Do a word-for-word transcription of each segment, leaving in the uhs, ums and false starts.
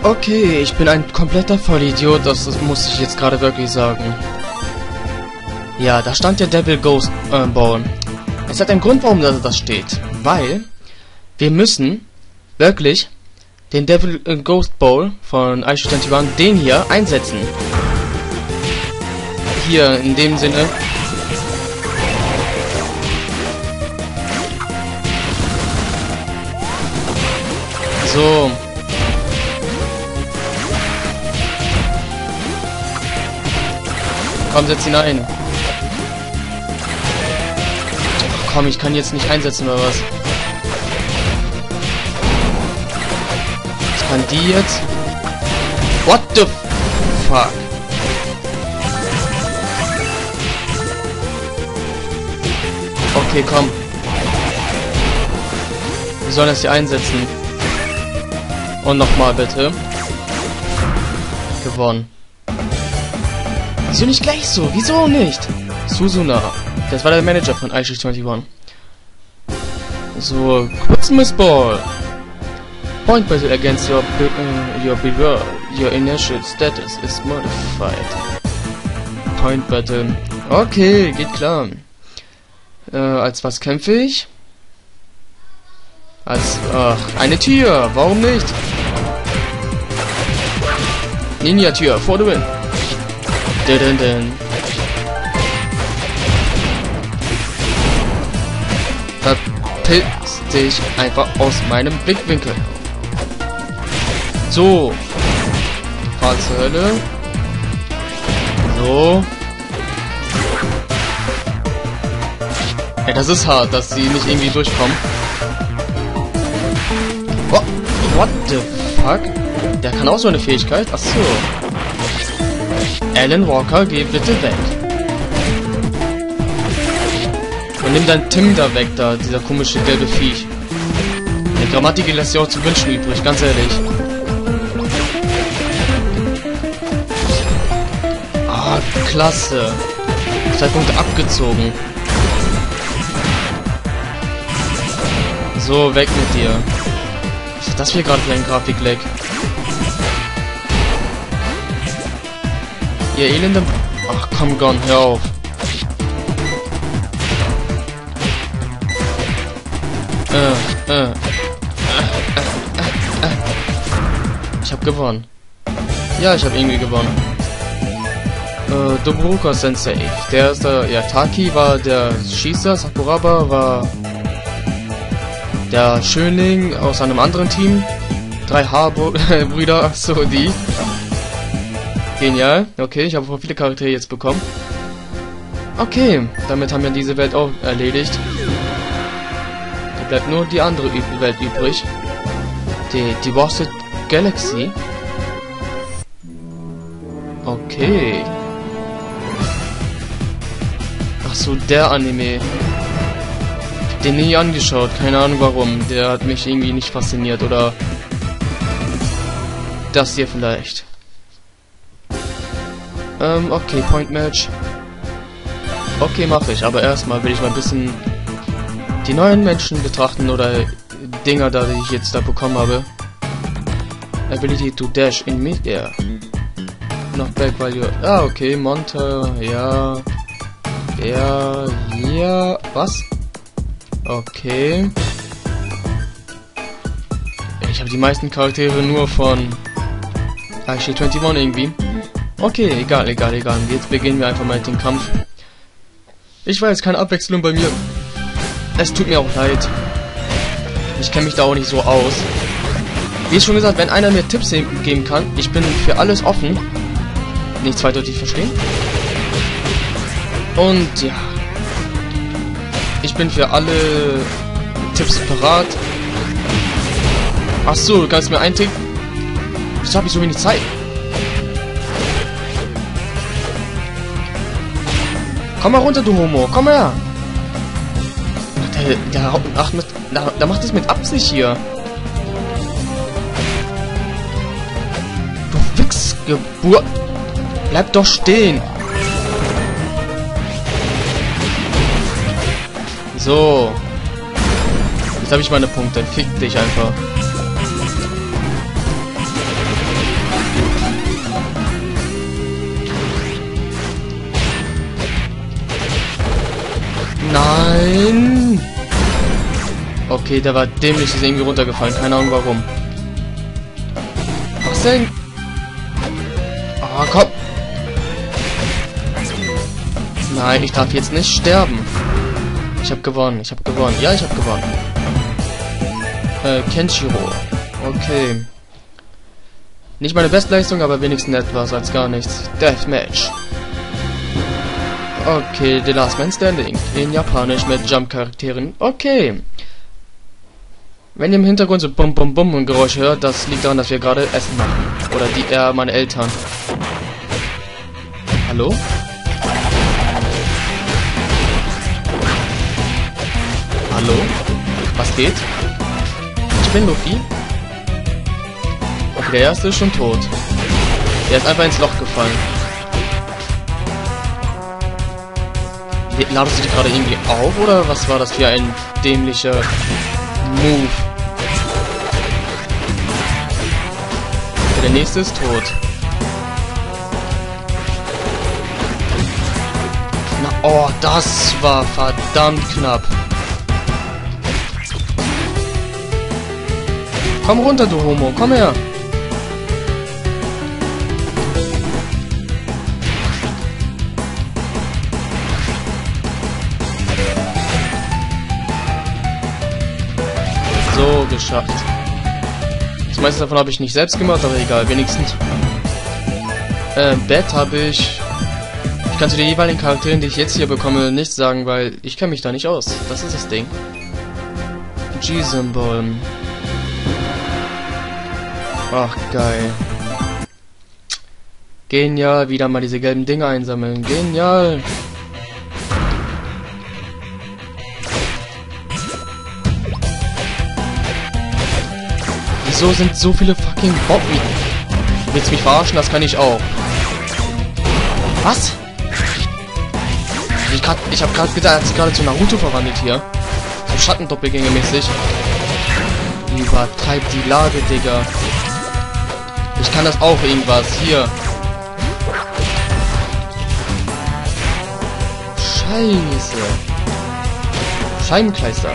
Okay, ich bin ein kompletter Vollidiot, das, das muss ich jetzt gerade wirklich sagen. Ja, da stand der Devil Ghost äh, Ball. Es hat einen Grund, warum das, das steht. Weil wir müssen wirklich den Devil äh, Ghost Ball von I G einundzwanzig, den hier, einsetzen. Hier, in dem Sinne. So. Komm, setz ihn ein. Ach, komm, ich kann jetzt nicht einsetzen oder was? Was kann die jetzt? What the fuck? Okay, komm. Wir sollen das hier einsetzen. Und nochmal bitte. Gewonnen. Wieso nicht gleich so? Wieso nicht? Susuna. Das war der Manager von I G einundzwanzig. So, Christmas Ball. Point battle against your uh, your bearer. Your initial status is modified. Point battle. Okay, geht klar. Äh, als was kämpfe ich? Als, ach, eine Tür. Warum nicht? Ninja-Tür, for the win. Dun, dun, dun. Verpiss dich einfach aus meinem Blickwinkel. So. Fahr zur Hölle. So. Ja, das ist hart, dass sie nicht irgendwie durchkommen. Oh, what the fuck? Der kann auch so eine Fähigkeit? Ach so. Alan Walker, geh bitte weg. Und nimm dein Tim da weg, da, dieser komische gelbe Viech. Die Grammatik lässt ja auch zu wünschen übrig, ganz ehrlich. Ah, klasse. Zwei Punkte abgezogen. So, weg mit dir. Was ist das hier gerade für ein Grafikleck? Ihr elende... Ach komm, Gon, hör auf. Äh, äh, äh, äh, äh. Ich hab gewonnen. Ja, ich hab irgendwie gewonnen. Äh, Dobruka Sensei. Der ist der... Ja, Taki war der Schießer, Sakuraba war... der Schönling aus einem anderen Team. Drei Haarbrüder, ach so, die. Genial. Okay, ich habe viele Charaktere jetzt bekommen. Okay, damit haben wir diese Welt auch erledigt. Da bleibt nur die andere Ü Welt übrig. Die Divorced Galaxy. Okay. Ach so, der Anime. Den nie angeschaut, keine Ahnung warum. Der hat mich irgendwie nicht fasziniert, oder das hier vielleicht. Ähm, okay, Point Match. Okay, mache ich, aber erstmal will ich mal ein bisschen die neuen Menschen betrachten oder Dinger da, die ich jetzt da bekommen habe. Ability to dash in mid-air. Noch back value. Ah, okay, Monte, ja. Der hier. Was? Okay. Ich habe die meisten Charaktere nur von I G einundzwanzig irgendwie. Okay, egal, egal, egal. Jetzt beginnen wir einfach mal den Kampf. Ich weiß, keine Abwechslung bei mir. Es tut mir auch leid. Ich kenne mich da auch nicht so aus. Wie schon gesagt, wenn einer mir Tipps geben kann, ich bin für alles offen. Nicht zweideutig verstehen. Und ja. Ich bin für alle Tipps parat. Ach so, du kannst mir eintippen. Wieso habe ich so wenig Zeit? Komm mal runter, du Homo. Komm her. Der, der, ach, mit, der, der macht das mit Absicht hier. Du Wichsgeburt. Bleib doch stehen. So. Jetzt habe ich meine Punkte. Fick dich einfach. Okay, der war dämlich, ist irgendwie runtergefallen. Keine Ahnung warum. Was denn? Ah, oh, komm. Nein, ich darf jetzt nicht sterben. Ich habe gewonnen, ich habe gewonnen. Ja, ich habe gewonnen. Äh, Kenshiro. Okay. Nicht meine Bestleistung, aber wenigstens etwas als gar nichts. Deathmatch. Okay, The Last Man Standing. In Japanisch mit Jump-Charakteren. Okay. Wenn ihr im Hintergrund so Bum Bum Bum und Geräusche hört, das liegt daran, dass wir gerade Essen machen. Oder die, äh, meine Eltern. Hallo? Hallo? Was geht? Ich bin Luffy. Okay, der erste ist schon tot. Der ist einfach ins Loch gefallen. Ladest du dich gerade irgendwie auf, oder was war das für ein dämlicher Move? Okay, der nächste ist tot. Na, oh, das war verdammt knapp. Komm runter, du Homo, komm her. So, geschafft. Das meiste davon habe ich nicht selbst gemacht, aber egal, wenigstens. Äh, Bett habe ich... Ich kann zu den jeweiligen Charakteren, die ich jetzt hier bekomme, nichts sagen, weil ich kenne mich da nicht aus. Das ist das Ding. G-Symbol. Ach, geil. Genial, wieder mal diese gelben Dinge einsammeln. Genial. Wieso sind so viele fucking Bomben? Willst du mich verarschen? Das kann ich auch. Was? Ich, grad, ich hab gerade gedacht, er hat sich gerade zu Naruto verwandelt hier. So Schattendoppelgängermäßig. Übertreib die Lage, Digga. Ich kann das auch irgendwas. Hier. Scheiße. Scheibenkleister.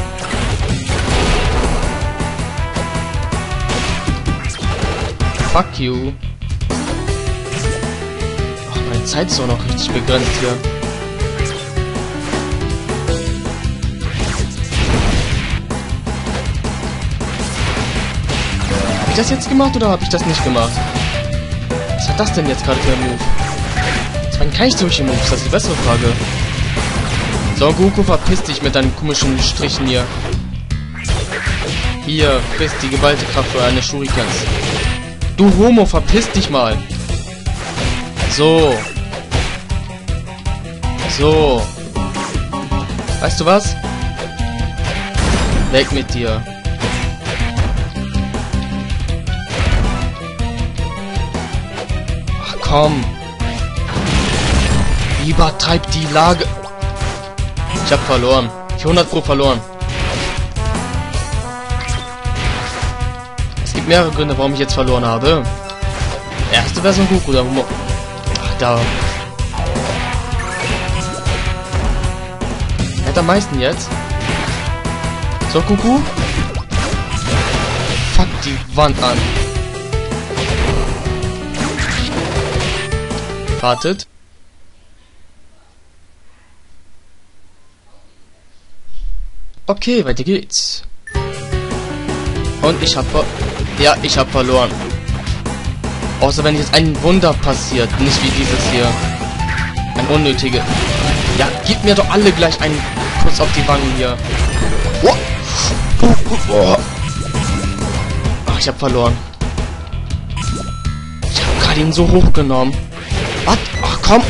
Fuck you. Ach, meine Zeit ist auch noch richtig begrenzt hier. Habe ich das jetzt gemacht oder habe ich das nicht gemacht? Was hat das denn jetzt gerade für ein Move? Das waren keine solche Moves, das ist die bessere Frage. So, Goku, verpiss dich mit deinen komischen Strichen hier. Hier, frisst die geballte Kraft für eine Shurikens. Du Homo, verpiss dich mal. So. So. Weißt du was? Weg mit dir. Ach komm. Übertreib die Lage. Ich hab verloren. Ich hundert Pro verloren. Es gibt mehrere Gründe, warum ich jetzt verloren habe. Erste Version Goku, da Homo. Ach, da. Wer hat am meisten jetzt? So, Goku. Fuck die Wand an. Wartet. Okay, weiter geht's. Und ich hab ver... Ja, ich hab verloren. Außer wenn jetzt ein Wunder passiert. Nicht wie dieses hier. Ein unnötige. Ja, gib mir doch alle gleich einen Kuss auf die Wangen hier. Oh. Oh, oh, oh. Ach, ich hab verloren. Ich hab gerade ihn so hochgenommen. Was? Ach, komm.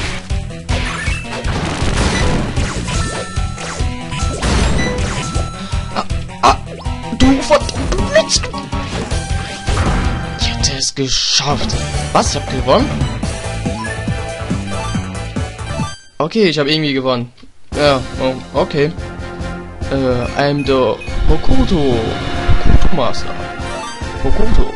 Ah, ah, du verdammte Blitz. Ich hätte es geschafft. Was? Ich hab gewonnen? Okay, ich habe irgendwie gewonnen. Ja, oh, okay. Äh, I'm the Hokuto. Hokuto Master. Hokuto.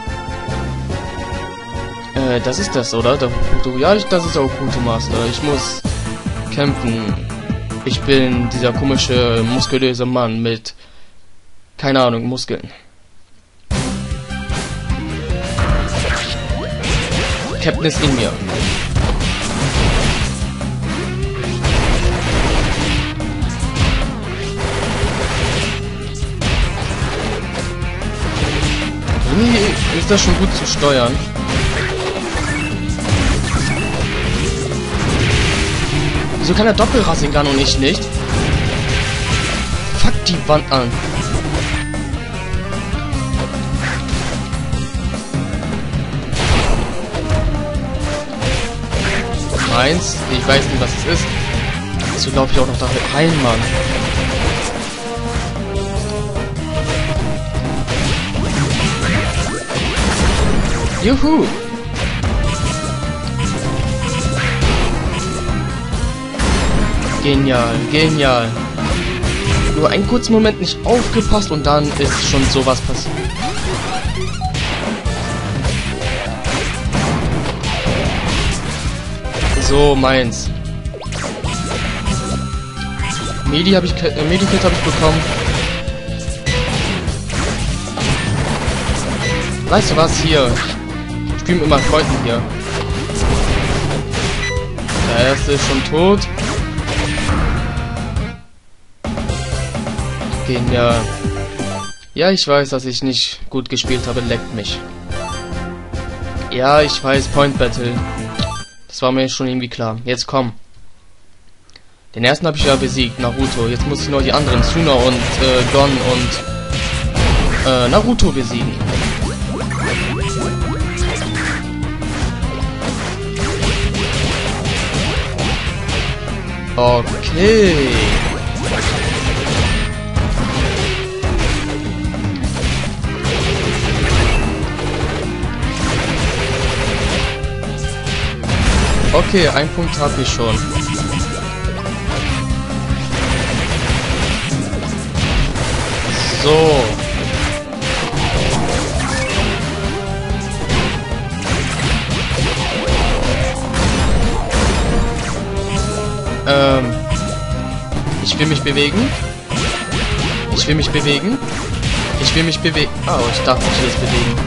Äh, das ist das, oder? Der Hokuto. Ja, ich, das ist der Hokuto Master. Ich muss kämpfen. Ich bin dieser komische, muskulöse Mann mit Keine Ahnung, Muskeln. Captain ist in mir. Irgendwie ist das schon gut zu steuern. Wieso kann er Doppelrasengan und ich nicht? Fuck die Wand an. Eins, ich weiß nicht, was es ist. So laufe ich auch noch da rein, Mann. Juhu! Genial, genial. Nur einen kurzen Moment nicht aufgepasst und dann ist schon sowas passiert. So, meins. Medi habe ich, äh, Medikit habe ich bekommen. Weißt du was, hier. Ich spiele mit meinen Freunden hier. Der erste ist schon tot. Genial. Ja, ich weiß, dass ich nicht gut gespielt habe, leckt mich. Ja, ich weiß, Point Battle. Das war mir schon irgendwie klar. Jetzt komm. Den ersten habe ich ja besiegt, Naruto. Jetzt muss ich nur die anderen, Suna und äh, Gon und äh, Naruto besiegen. Okay. Okay, einen Punkt habe ich schon. So. Ähm. Ich will mich bewegen. Ich will mich bewegen. Ich will mich bewegen. Oh, ich darf mich jetzt bewegen.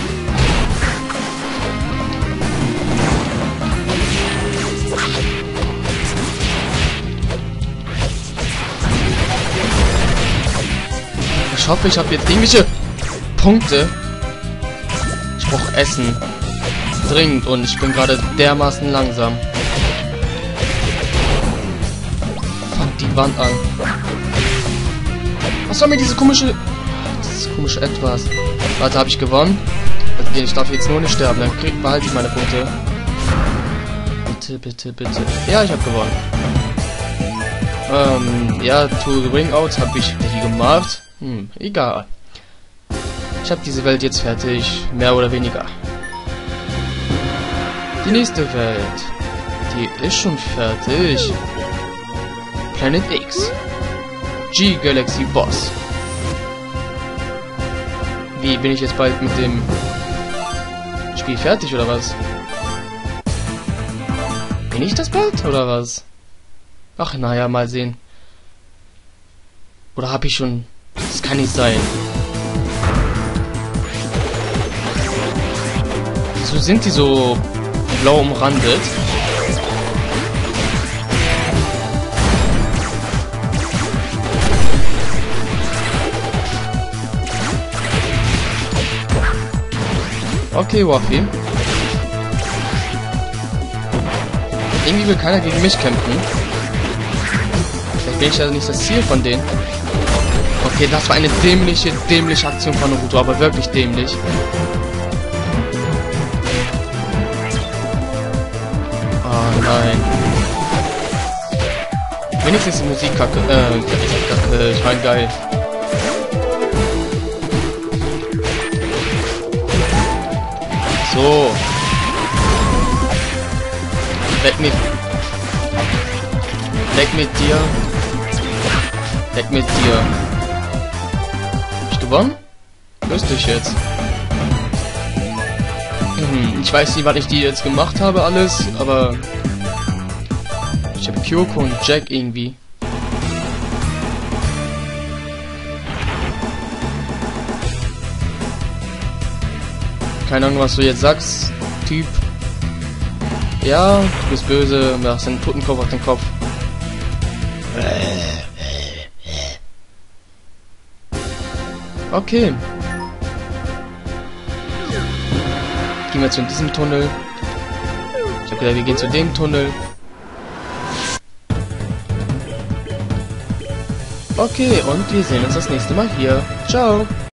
Ich hoffe, ich habe jetzt irgendwelche Punkte. Ich brauche Essen. Dringend. Und ich bin gerade dermaßen langsam. Fuck die Wand an. Was soll mir diese komische... Dieses komische Etwas? Warte, habe ich gewonnen? Also, ich darf jetzt nur nicht sterben. Dann krieg, behalte ich meine Punkte. Bitte, bitte, bitte. Ja, ich habe gewonnen. Ähm, ja, to the Ring Out habe ich die gemacht. Hm, egal. Ich habe diese Welt jetzt fertig, mehr oder weniger. Die nächste Welt, die ist schon fertig. Planet X. G-Galaxy Boss. Wie, bin ich jetzt bald mit dem Spiel fertig, oder was? Bin ich das bald, oder was? Ach, naja, mal sehen. Oder habe ich schon... Das kann nicht sein. Wieso sind die so blau umrandet? Okay, Waffy. Irgendwie will keiner gegen mich kämpfen. Vielleicht bin ich ja nicht das Ziel von denen. Okay, das war eine dämliche, dämliche Aktion von Naruto, aber wirklich dämlich. Oh nein. Wenigstens die Musik kacke. Äh, kacke, ich mein geil. So. Weg mit. Weg mit dir. Weg mit dir. Gewonnen? Wüsste ich jetzt. Hm, ich weiß nicht, was ich die jetzt gemacht habe alles, aber ich habe Kyoko und Jack irgendwie. Keine Ahnung, was du jetzt sagst, Typ. Ja, du bist böse und hast einen Totenkopf auf dem Kopf. Okay. Gehen wir zu diesem Tunnel. Ich hab gedacht, wir gehen zu dem Tunnel. Okay, und wir sehen uns das nächste Mal hier. Ciao.